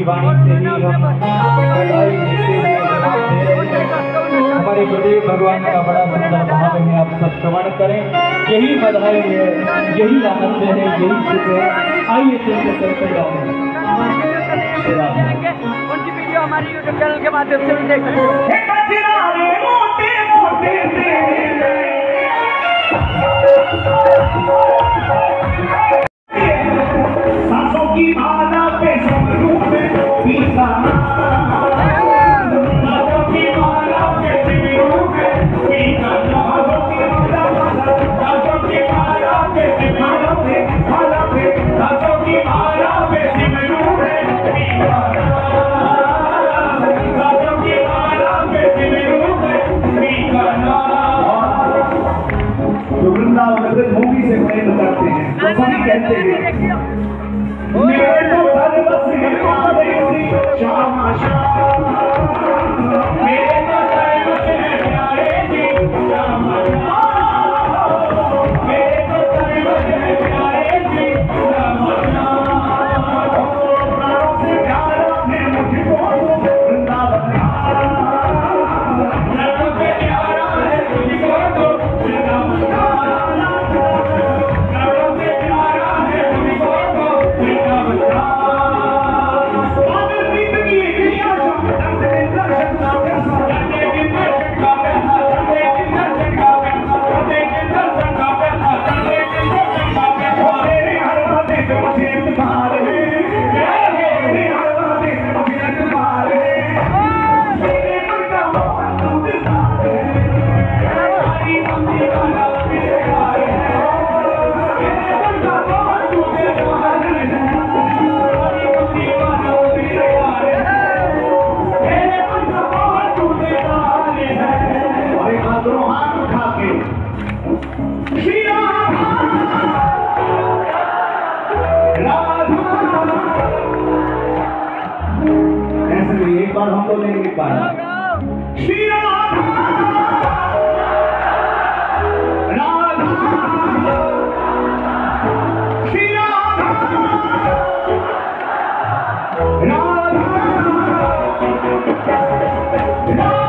मीठी वाणी से ही हम बधाई देते हुए जवाब दे रहे हैं। हमारे गुरुदेव भगवान का बड़ा सुंदर भाव है, आप सब श्रवण करें। यही बधाई है, यही आनंद है, यही सुख है। आइए चलते चलते जाओ। उनकी वीडियो हमारी यूट्यूब चैनल के माध्यम से भी देख सकते हो। सांसों की माला पे सिमरू में पीसा, सांसों की माला पे सिमरू में पीसा, सांसों की माला पे सिमरू में माला पे सांसों की माला पे सिमरू में पीसा, सांसों की माला पे सिमरू में पीसा। जो वृंदावन मूवी से प्रेम करते हैं तो सभी कहते हैं मेरे तो सर्वस है प्यारे श्यामा श्याम, मेरे तो सर्वस है प्यारे श्यामा श्याम, मेरे तो सर्वस है प्यारे श्यामा श्याम। प्राणों से प्यारा है मुझको वृंदावन, प्राणों से प्यारा है मुझको वृंदावन, प्राणों से प्यारा है मुझको एक बार हम तो नहीं लिख पाए। श्री राधा राधा श्री राधा राधा राधा